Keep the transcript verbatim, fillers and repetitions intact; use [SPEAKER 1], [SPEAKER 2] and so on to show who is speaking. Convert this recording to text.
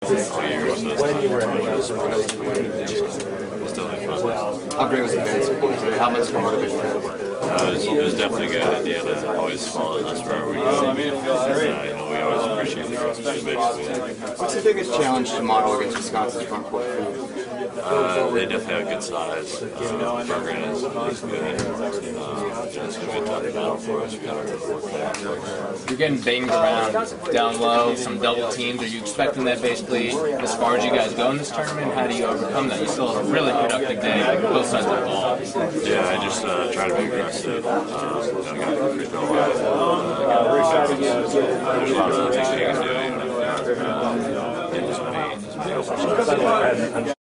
[SPEAKER 1] all year, so it's still been fun.
[SPEAKER 2] How great was the fan support today? How much more motivated?
[SPEAKER 1] Uh, it, was, it was definitely good. Indiana always follows us wherever we go. Uh, you know, we always appreciate the participation.
[SPEAKER 2] What's the biggest challenge to model against Wisconsin's front court food?
[SPEAKER 1] Uh, they definitely have good size. Uh, the program is, is good. Uh, it's going to be a tough battle for us. We got to work that.
[SPEAKER 3] You're getting banged around down low, some double teams. Are you expecting that basically as far as you guys go in this tournament? How do you overcome that? You still have a really productive day, both sides of the ball.
[SPEAKER 1] Yeah, I just uh, try to be aggressive. Um, you know, got to free throw line. Uh, there's a lot of things that you can do. You know, uh, and just be, just be open.